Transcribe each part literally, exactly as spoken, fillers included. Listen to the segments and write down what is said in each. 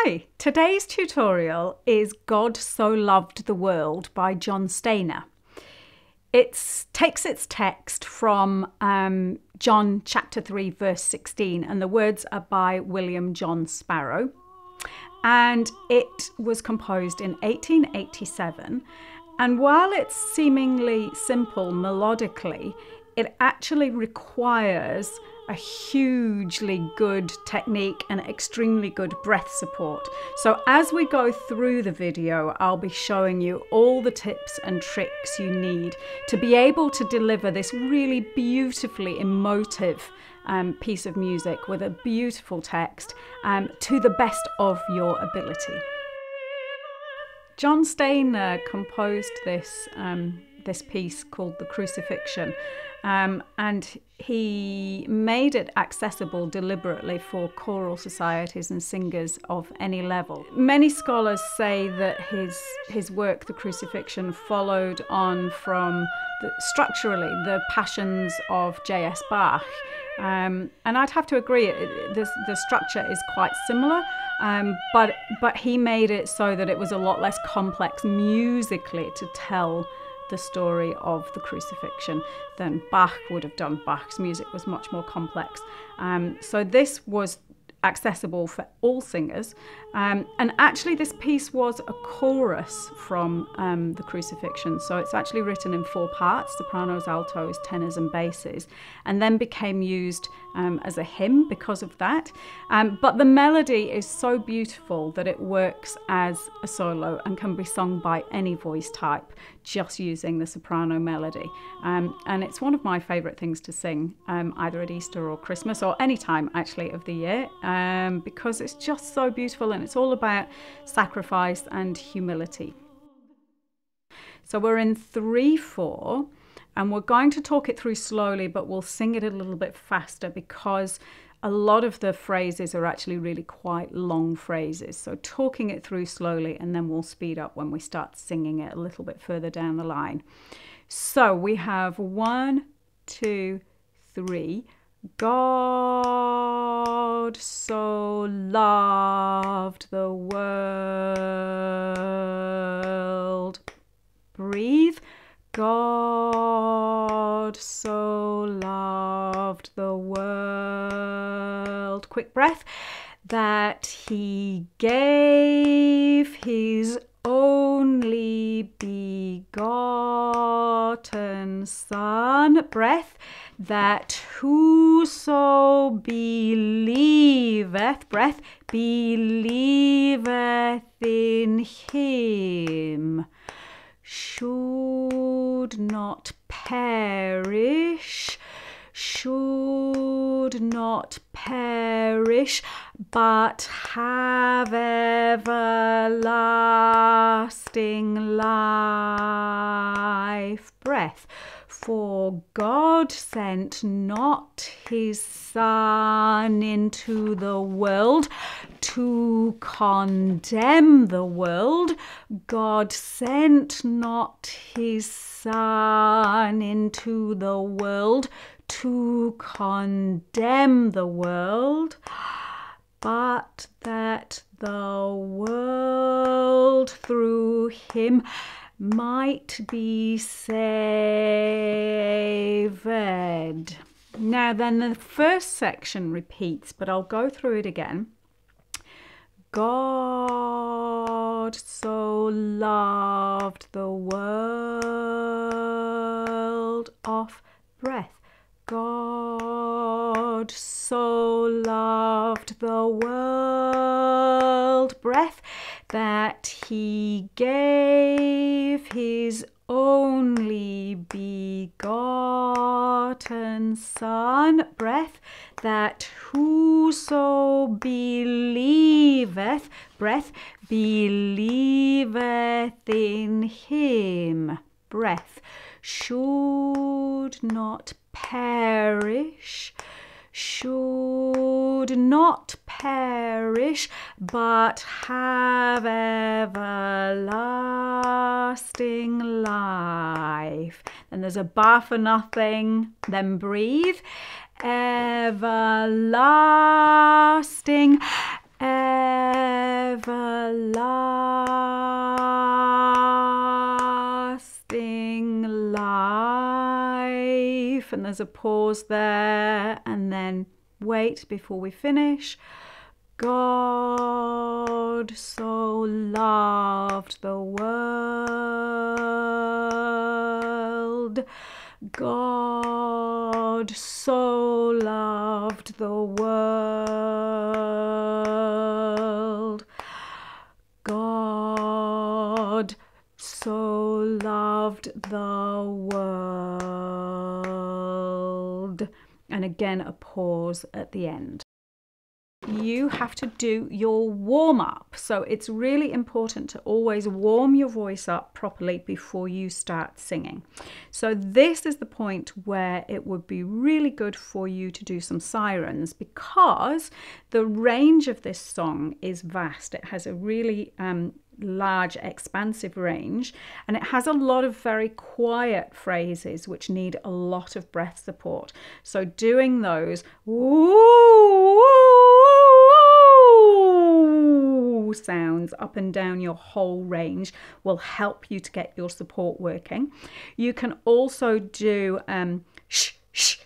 Hi, today's tutorial is God So Loved the World by John Stainer. It takes its text from um, John chapter three verse sixteen, and the words are by William John Sparrow, and it was composed in eighteen eighty-seven, and while it's seemingly simple melodically, it actually requires a hugely good technique and extremely good breath support. So as we go through the video, I'll be showing you all the tips and tricks you need to be able to deliver this really beautifully emotive um, piece of music with a beautiful text um, to the best of your ability. John Stainer composed this um, this piece called the Crucifixion, um, and he made it accessible deliberately for choral societies and singers of any level. Many scholars say that his his work, the Crucifixion, followed on from the, structurally the Passions of J S Bach. Um, and I'd have to agree, it, the, the structure is quite similar, um, but, but he made it so that it was a lot less complex musically to tell the story of the crucifixion than Bach would have done. Bach's music was much more complex. Um, so this was accessible for all singers. Um, and actually this piece was a chorus from um, the Crucifixion. So it's actually written in four parts: sopranos, altos, tenors and basses, and then became used um, as a hymn because of that. Um, but the melody is so beautiful that it works as a solo and can be sung by any voice type just using the soprano melody. Um, and it's one of my favourite things to sing, um, either at Easter or Christmas or any time actually of the year, um, because it's just so beautiful and it's all about sacrifice and humility. So we're in three four, and we're going to talk it through slowly, but we'll sing it a little bit faster because a lot of the phrases are actually really quite long phrases. So talking it through slowly, and then we'll speed up when we start singing it a little bit further down the line. So we have one, two, three. God so loved the world. Breathe. God so loved the world. Quick breath. That he gave his only begotten Son. Breath. That whoso believeth, breath, believeth in him should not perish, should not perish, but have everlasting life. Breath. For God sent not his Son into the world to condemn the world. God sent not his Son into the world to condemn the world, but that the world through him might be saved. Now then, the first section repeats, but I'll go through it again. God so loved the world. Off. Breath. God so loved the world. Breath. That he gave his only begotten Son. Breath. That whoso believeth, breath, believeth in him, breath, should not perish, should not perish, but have everlasting life. Then there's a bar for nothing, then breathe. Everlasting, everlasting and there's a pause there, and then wait before we finish. God so loved the world. God so loved the world. God so loved the world. And again, a pause at the end. You have to do your warm-up. So it's really important to always warm your voice up properly before you start singing. So this is the point where it would be really good for you to do some sirens, because the range of this song is vast. It has a really um, large, expansive range, and it has a lot of very quiet phrases which need a lot of breath support. So doing those woo, sounds up and down your whole range will help you to get your support working. You can also do um, shh, shh,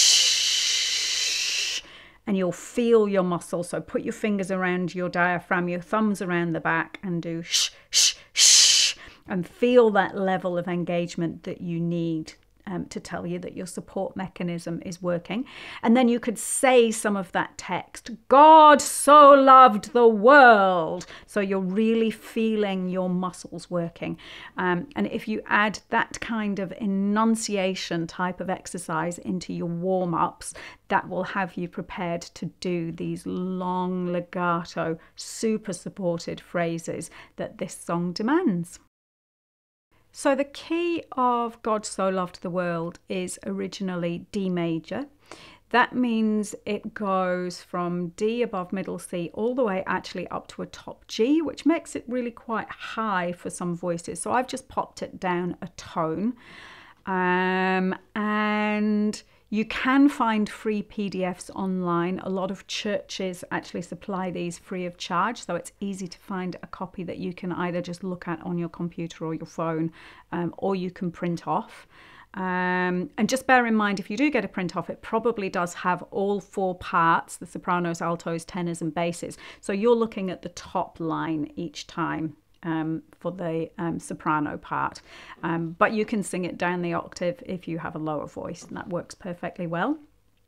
shh, and you'll feel your muscles. So put your fingers around your diaphragm, your thumbs around the back, and do shh, shh, shh, and feel that level of engagement that you need Um, to tell you that your support mechanism is working. And then you could say some of that text. God so loved the world. So you're really feeling your muscles working. Um, and if you add that kind of enunciation type of exercise into your warm-ups, that will have you prepared to do these long legato, super supported phrases that this song demands. So the key of God So Loved the World is originally D major. That means it goes from D above middle C all the way actually up to a top G, which makes it really quite high for some voices. So I've just popped it down a tone. Um, and you can find free P D Fs online. A lot of churches actually supply these free of charge, so it's easy to find a copy that you can either just look at on your computer or your phone, um, or you can print off. Um, and just bear in mind, if you do get a print off, it probably does have all four parts, the sopranos, altos, tenors and basses. So you're looking at the top line each time. Um, for the um, soprano part, um, but you can sing it down the octave if you have a lower voice, and that works perfectly well.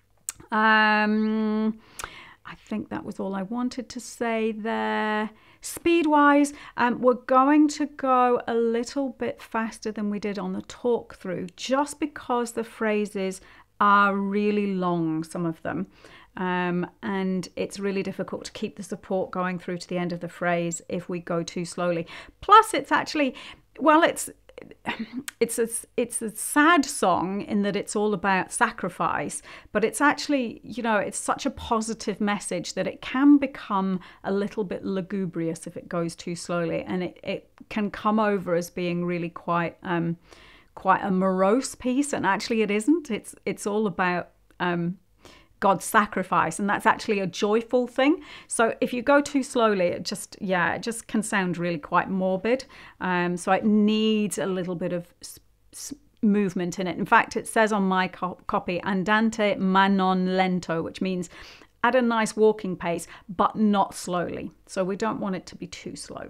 Um, I think that was all I wanted to say there. Speed-wise, um, we're going to go a little bit faster than we did on the talk through, just because the phrases are really long, some of them. Um, and it's really difficult to keep the support going through to the end of the phrase if we go too slowly. Plus, it's actually, well, it's it's a, it's a sad song in that it's all about sacrifice, but it's actually, you know, it's such a positive message that it can become a little bit lugubrious if it goes too slowly, and it, it can come over as being really quite um, quite a morose piece, and actually it isn't. It's it's all about um, God's sacrifice, and that's actually a joyful thing. So if you go too slowly, it just, yeah, it just can sound really quite morbid. Um, so it needs a little bit of movement in it. In fact, it says on my co copy, andante ma non lento, which means at a nice walking pace, but not slowly. So we don't want it to be too slow.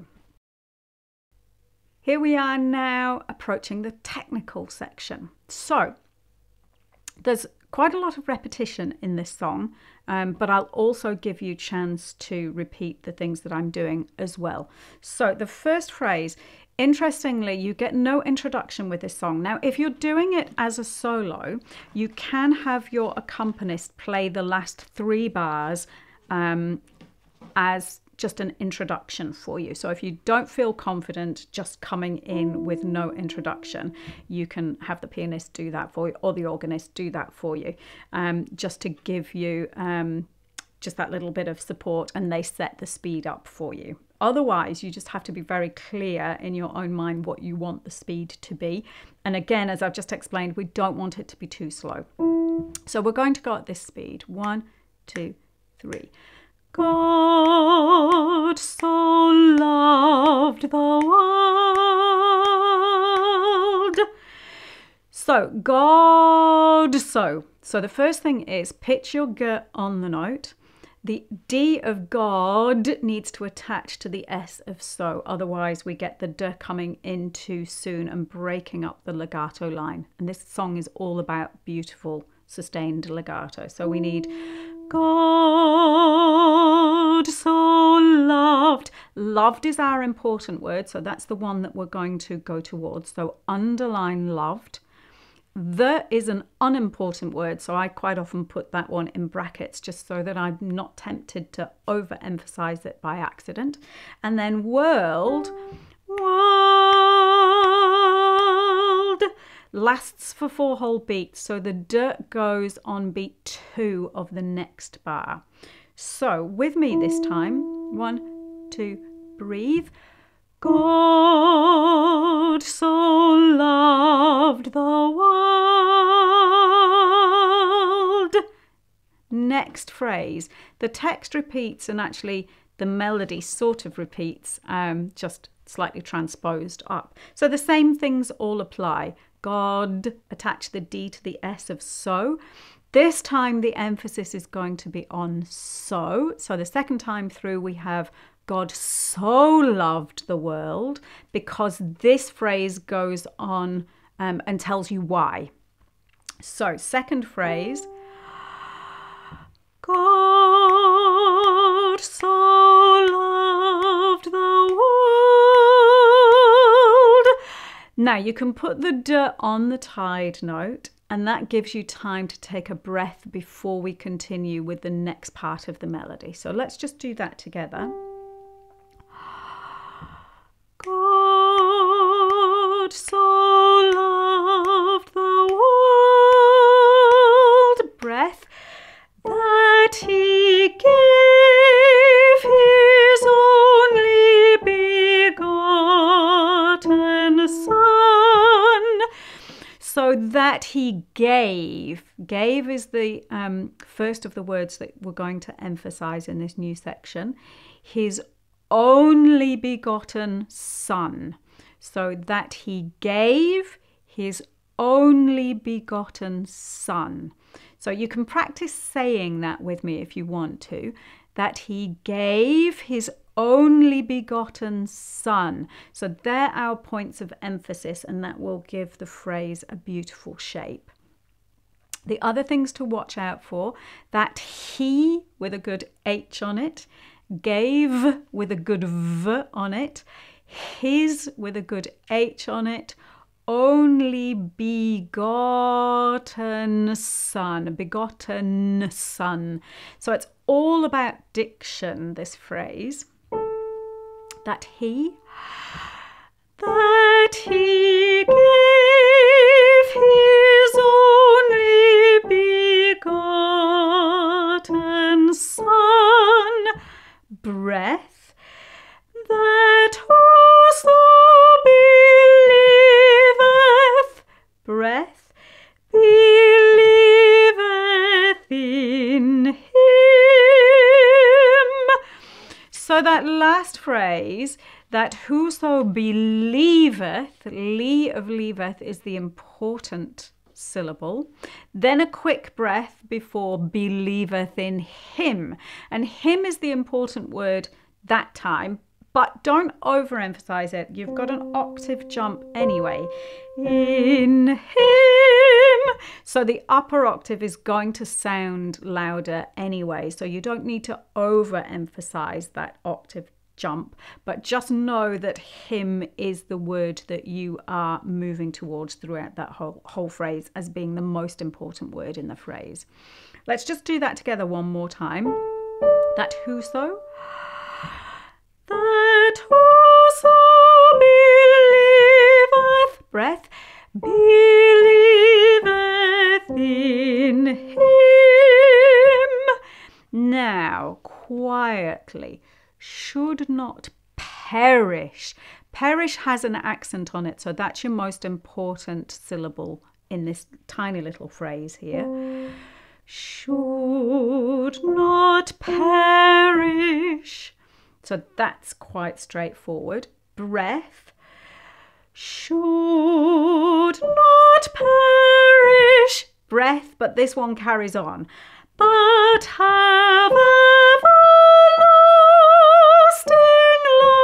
Here we are now approaching the technical section. So there's quite a lot of repetition in this song, um, but I'll also give you a chance to repeat the things that I'm doing as well. So the first phrase, interestingly, you get no introduction with this song. Now, if you're doing it as a solo, you can have your accompanist play the last three bars um, as just an introduction for you. So if you don't feel confident just coming in with no introduction, you can have the pianist do that for you, or the organist do that for you, um, just to give you um, just that little bit of support, and they set the speed up for you. Otherwise, you just have to be very clear in your own mind what you want the speed to be. And again, as I've just explained, we don't want it to be too slow. So we're going to go at this speed. One, two, three. God so loved the world, So, God so. So the first thing is pitch your G on the note. The D of God needs to attach to the S of so. Otherwise, we get the D coming in too soon and breaking up the legato line. And this song is all about beautiful, sustained legato. So we need God so loved. Loved is our important word. So that's the one that we're going to go towards. So underline loved. The is an unimportant word, so I quite often put that one in brackets just so that I'm not tempted to overemphasize it by accident. And then world, world lasts for four whole beats, so the D goes on beat two of the next bar. So with me this time, one, two, breathe. God so loved the world. Next phrase. The text repeats and actually the melody sort of repeats, um, just slightly transposed up. So the same things all apply. God, attach the D to the S of so. This time the emphasis is going to be on so. So the second time through we have God so loved the world, because this phrase goes on um, and tells you why. So second phrase, God so loved the world. Now you can put the D on the tied note, and that gives you time to take a breath before we continue with the next part of the melody. So let's just do that together. God so loved the world, breath, that he gave his only begotten Son. So that he gave, gave is the um, first of the words that we're going to emphasize in this new section, his only begotten Son. So that he gave his only begotten Son. So you can practice saying that with me if you want to. That he gave his only begotten Son. So they're our points of emphasis, and that will give the phrase a beautiful shape. The other things to watch out for, that he with a good H on it, gave with a good V on it, his with a good H on it, only begotten Son, begotten Son. So it's all about diction, this phrase. That he, that he gave his only begotten Son, breath, that whoso believeth, breath, believeth in him. So that last phrase, that whoso believeth, li of leaveth is the important syllable, then a quick breath before believeth in him. And him is the important word that time, but don't overemphasize it. You've got an octave jump anyway. In him. So the upper octave is going to sound louder anyway, so you don't need to overemphasize that octave jump, but just know that him is the word that you are moving towards throughout that whole, whole phrase as being the most important word in the phrase. Let's just do that together one more time. That whoso, that whoso believeth, breath, believeth in him. Now, quietly, should not perish. Perish has an accent on it, so that's your most important syllable in this tiny little phrase here. Should not perish. So that's quite straightforward. Breath. Should should not perish, breath, but this one carries on, but have everlasting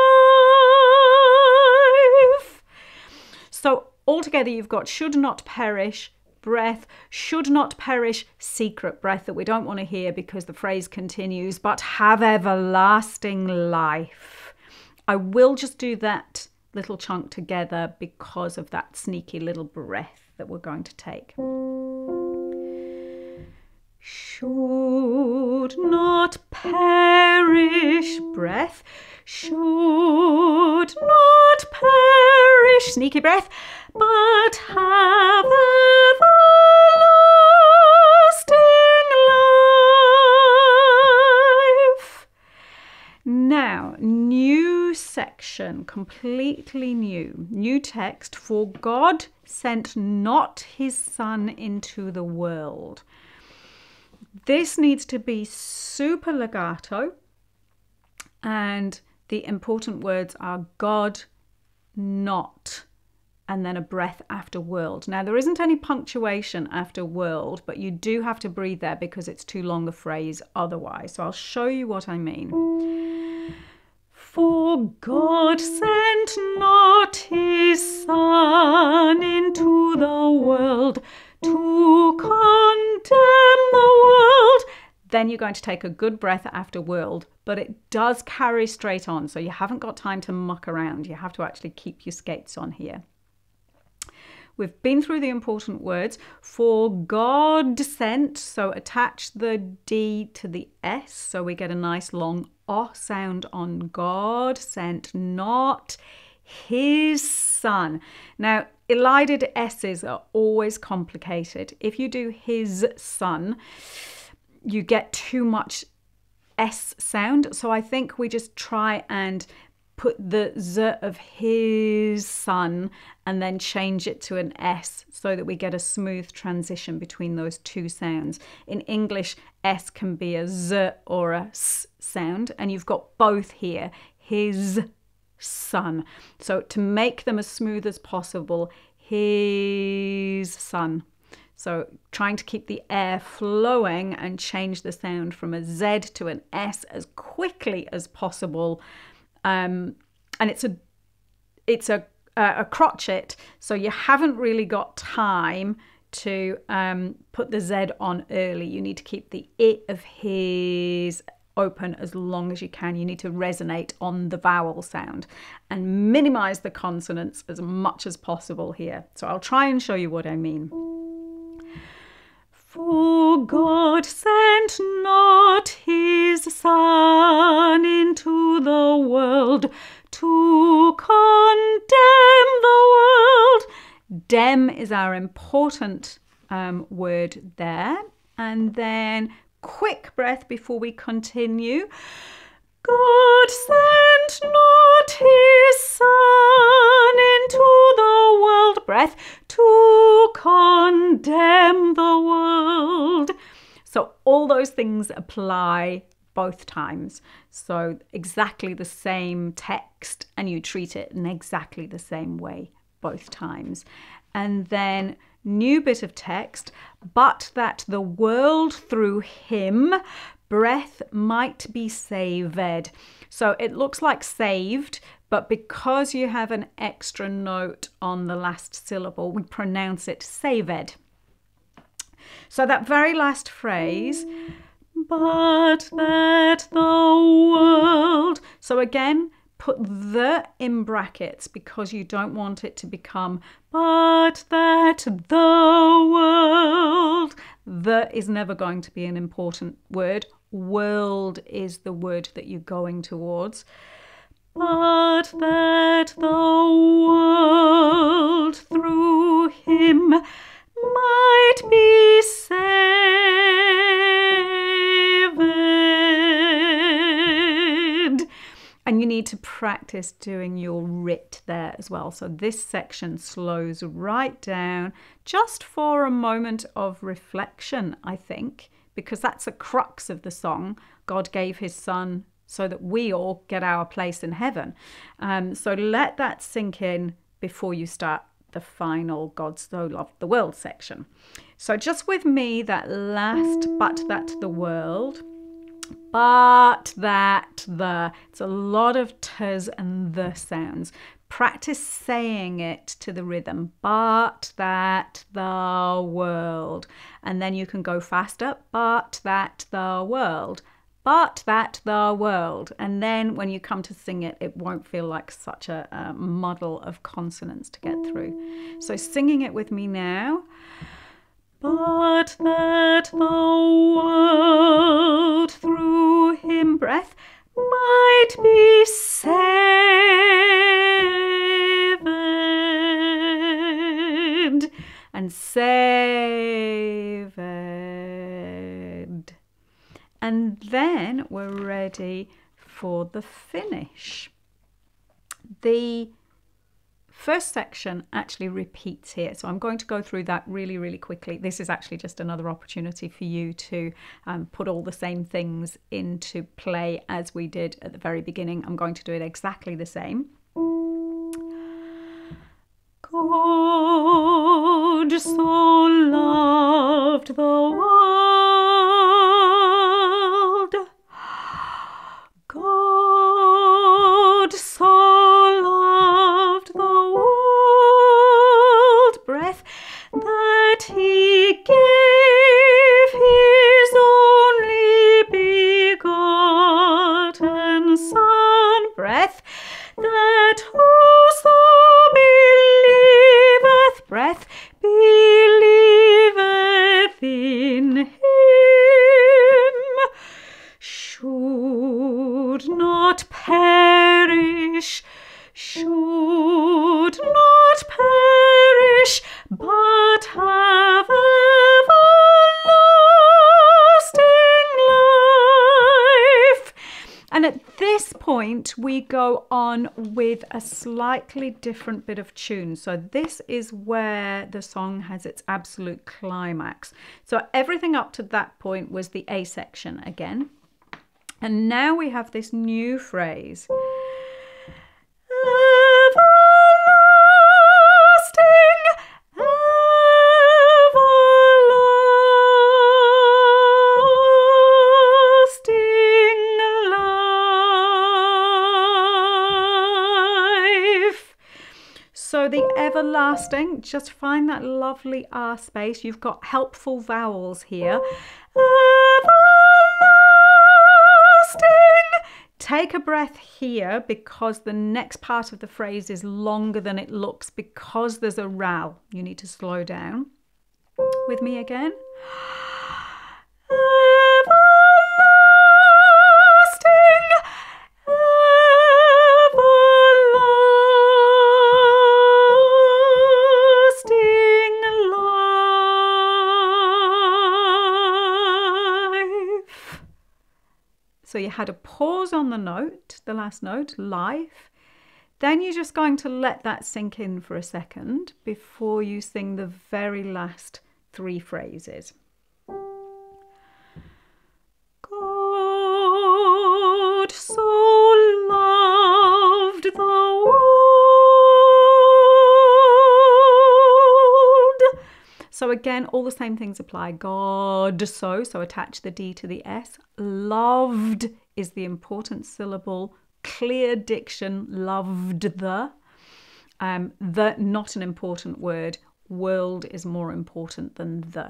life. So altogether you've got should not perish, breath, should not perish, secret breath that we don't want to hear because the phrase continues, but have everlasting life. I will just do that little chunk together because of that sneaky little breath that we're going to take. Should not perish, breath, should not perish, sneaky breath, but have everlasting life. Now, new section, completely new, new text. For God sent not his Son into the world. This needs to be super legato, and the important words are God, not, and then a breath after world. Now, there isn't any punctuation after world, but you do have to breathe there because it's too long a phrase otherwise. So I'll show you what I mean. For God sent not his Son into the world to condemn the world. Then you're going to take a good breath after world, but it does carry straight on, so you haven't got time to muck around. You have to actually keep your skates on here. We've been through the important words. For God sent, so attach the D to the S, so we get a nice long O sound on God sent not his Son. Now, elided S's are always complicated. If you do his Son, you get too much S sound. So I think we just try and put the Z of his Son and then change it to an S so that we get a smooth transition between those two sounds. In English, S can be a Z or a S sound, and you've got both here, his Son. So to make them as smooth as possible, his Son. So trying to keep the air flowing and change the sound from a Z to an S as quickly as possible. Um, and it's a it's a, a, a crotchet, so you haven't really got time to um, put the Z on early. You need to keep the I of his open as long as you can. You need to resonate on the vowel sound and minimize the consonants as much as possible here. So I'll try and show you what I mean. For God sent not his Son into the world to condemn the world. Dem is our important um, word there. And then quick breath before we continue. God sent not his Son into the world, breath, to condemn the world. So all those things apply both times. So exactly the same text, and you treat it in exactly the same way both times. And then new bit of text, but that the world through him, breath, might be saved. So it looks like saved, but because you have an extra note on the last syllable, we pronounce it saved. So that very last phrase, but that the world. So again, put the in brackets because you don't want it to become but that the world. The is never going to be an important word. World is the word that you're going towards. But that the world through him might be saved. And you need to practice doing your writ there as well. So this section slows right down just for a moment of reflection, I think, because that's the crux of the song. God gave his Son so that we all get our place in heaven. Um, so let that sink in before you start the final God so loved the world section. So just with me, that last but that the world, but that the, it's a lot of t's and the sounds. Practice saying it to the rhythm, but that the world. And then you can go faster, but that the world, but that the world. And then when you come to sing it, it won't feel like such a, a muddle of consonants to get through. So singing it with me now. But that the world through him, breath, might be saved and saved. And then we're ready for the finish. The first section actually repeats here, so I'm going to go through that really, really quickly. This is actually just another opportunity for you to um, put all the same things into play as we did at the very beginning. I'm going to do it exactly the same. God so loved the world, God so loved the world, breath, that he gave his only begotten Son, breath, that whoso believeth, breath, believeth in him, should not perish, should not perish, but have everlasting life. And at this point, we go on with a slightly different bit of tune. So this is where the song has its absolute climax. So everything up to that point was the A section again. And now we have this new phrase. Everlasting, everlasting life. So the everlasting, just find that lovely R space. You've got helpful vowels here. Take a breath here because the next part of the phrase is longer than it looks because there's a ral. You need to slow down. With me again. Everlasting, everlasting life. So you had a pause on the note, the last note, life. Then you're just going to let that sink in for a second before you sing the very last three phrases. God so loved the world. So again, all the same things apply. God so, so attach the D to the S. Loved is the important syllable. Clear diction, loved the. Um, the, not an important word. World is more important than the.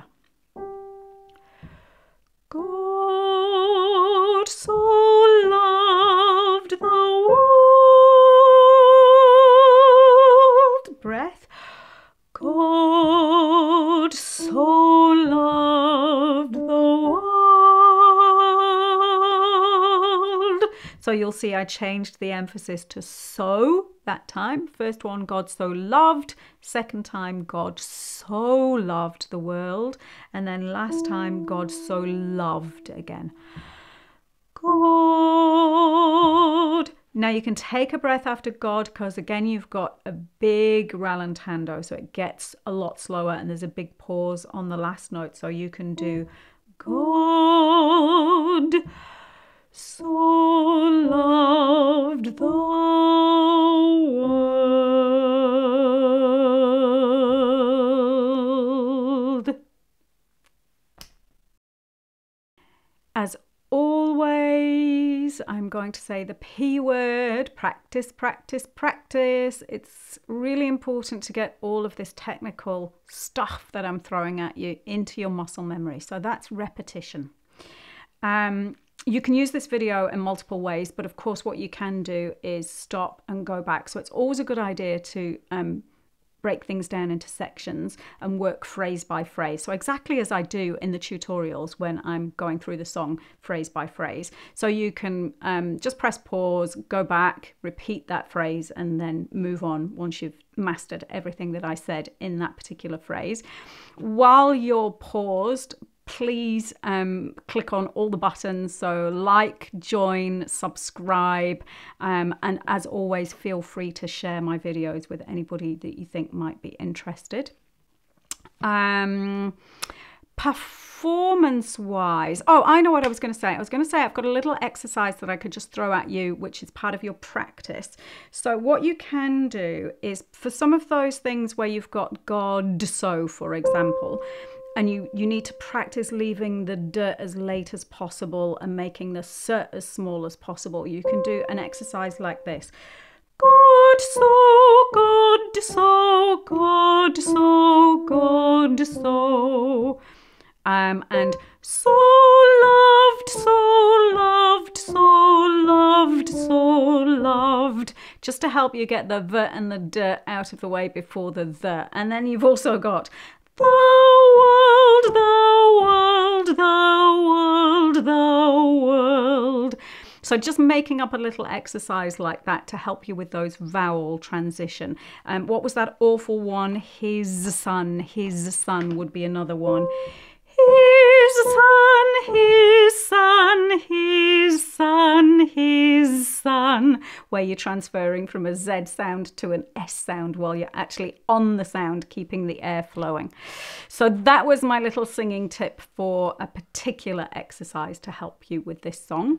God so loved the world. Breath. God so loved the world. So you'll see I changed the emphasis to so that time. First one, God so loved. Second time, God so loved the world. And then last time, God so loved again. God. Now you can take a breath after God because again, you've got a big rallentando. So it gets a lot slower and there's a big pause on the last note. So you can do God so loved the world. always, I'm going to say the P word: practice, practice, practice. It's really important to get all of this technical stuff that I'm throwing at you into your muscle memory. So that's repetition. Um, you can use this video in multiple ways, but of course what you can do is stop and go back. So it's always a good idea to um, break things down into sections and work phrase by phrase. So exactly as I do in the tutorials when I'm going through the song phrase by phrase. So you can um, just press pause, go back, repeat that phrase, and then move on once you've mastered everything that I said in that particular phrase. While you're paused, please um, click on all the buttons, so like, join, subscribe, um, and as always, feel free to share my videos with anybody that you think might be interested. Um, performance wise, oh, I know what I was going to say. I was going to say I've got a little exercise that I could just throw at you, which is part of your practice. So what you can do is, for some of those things where you've got God so, for example, and you, you need to practice leaving the d as late as possible and making the s as small as possible, you can do an exercise like this. God so, God so, God so, God so. Um, and so loved, so loved, so loved, so loved. Just to help you get the v and the d out of the way before the the. And then you've also got the world, the world, the world, the world. So just making up a little exercise like that to help you with those vowel transition. Um, what was that awful one? His son, his son would be another one. His son, his son, his son, his son, where you're transferring from a Z sound to an S sound while you're actually on the sound, keeping the air flowing. So that was my little singing tip for a particular exercise to help you with this song.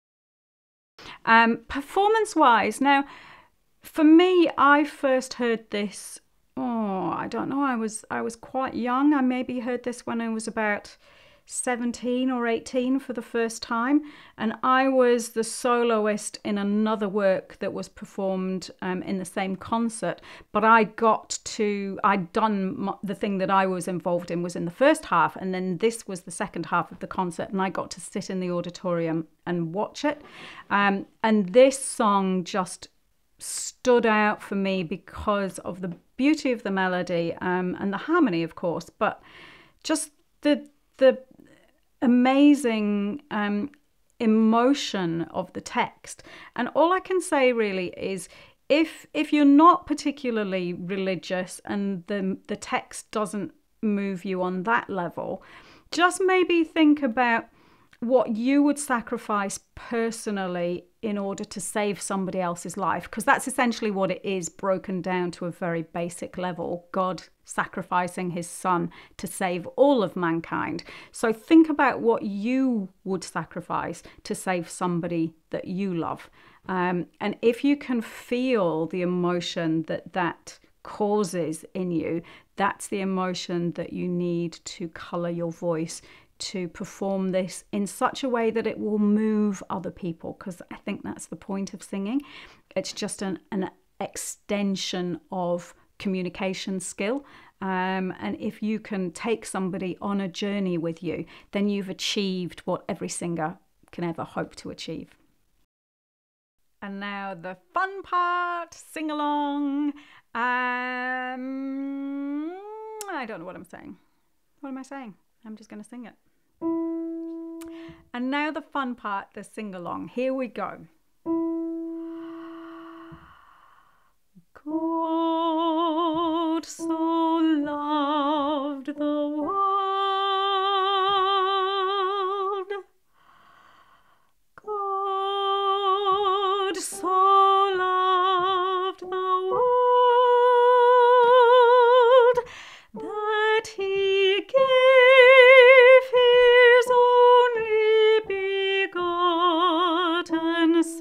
Um, performance-wise, now, for me, I first heard this Oh, I don't know. I was I was quite young. I maybe heard this when I was about seventeen or eighteen for the first time. And I was the soloist in another work that was performed um, in the same concert. But I got to, I'd done the thing that I was involved in was in the first half. And then this was the second half of the concert. And I got to sit in the auditorium and watch it. Um, and this song just stood out for me because of the beauty of the melody um, and the harmony, of course, but just the the amazing um, emotion of the text. And all I can say really is, if if you're not particularly religious and the the text doesn't move you on that level, just maybe think about what you would sacrifice personally in order to save somebody else's life, because that's essentially what it is, broken down to a very basic level. God sacrificing his son to save all of mankind. So think about what you would sacrifice to save somebody that you love. Um, and if you can feel the emotion that that causes in you, that's the emotion that you need to colour your voice to perform this in such a way that it will move other people, because I think that's the point of singing. It's just an, an extension of communication skill. Um, and if you can take somebody on a journey with you, then you've achieved what every singer can ever hope to achieve. And now the fun part, sing along. Um, I don't know what I'm saying. What am I saying? I'm just going to sing it. And now the fun part, the sing-along. Here we go. God so loved the world. God so loved the world that he gave his only begotten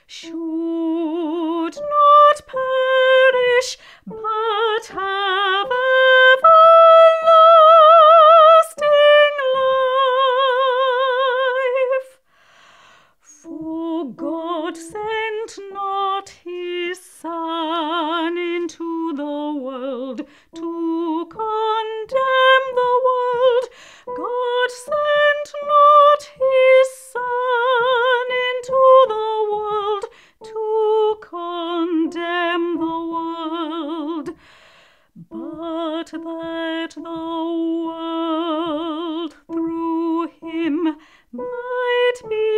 should not perish, but have everlasting life. For God sent not his Son into the world to condemn the world. God sent not his Son into the world to condemn the world, but that the world through him might be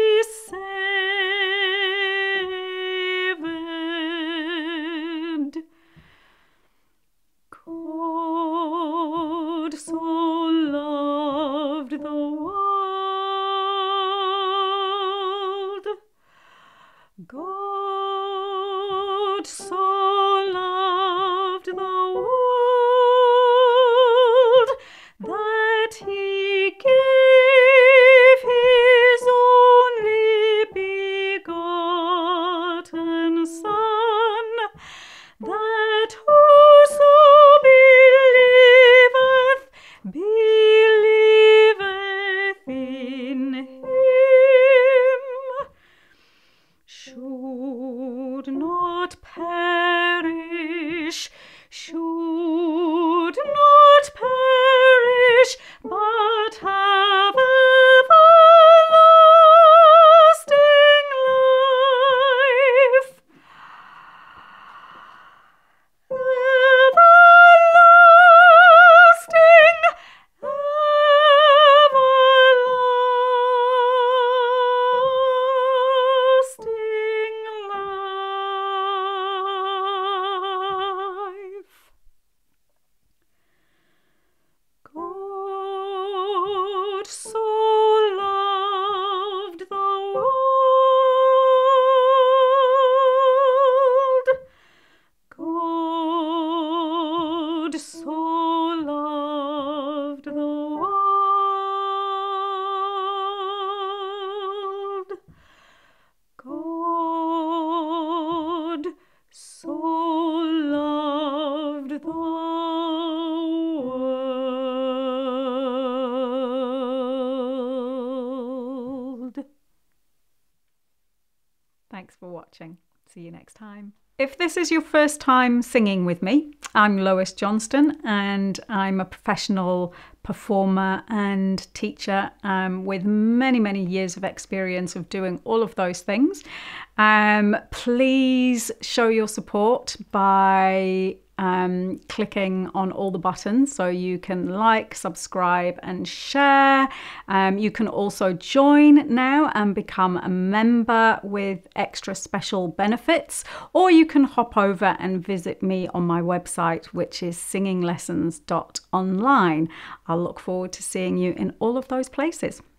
saved. God so loved the world, God so loved the world, that he gave his only begotten Son, that whoso believeth, believeth in him, should not perish, should not perish, but have everlasting life. Everlasting, everlasting life. God so loved the world, God so loved the world, God so loved the world. Thanks for watching. See you next time. If this is your first time singing with me, I'm Lois Johnston and I'm a professional performer and teacher um, with many, many years of experience of doing all of those things. Um, please show your support by um, clicking on all the buttons, so you can like, subscribe and share. Um, you can also join now and become a member with extra special benefits, or you can hop over and visit me on my website, which is singing lessons dot online. I'll look forward to seeing you in all of those places.